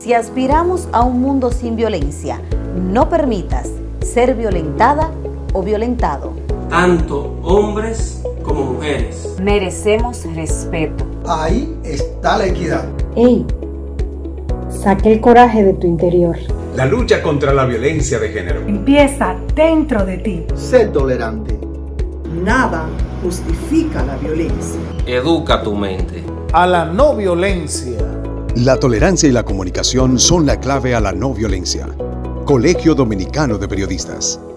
Si aspiramos a un mundo sin violencia, no permitas ser violentada o violentado. Tanto hombres como mujeres merecemos respeto. Ahí está la equidad. ¡Ey! Saca el coraje de tu interior. La lucha contra la violencia de género empieza dentro de ti. Sé tolerante. Nada justifica la violencia. Educa tu mente. A la no violencia. La tolerancia y la comunicación son la clave a la no violencia. Colegio Dominicano de Periodistas.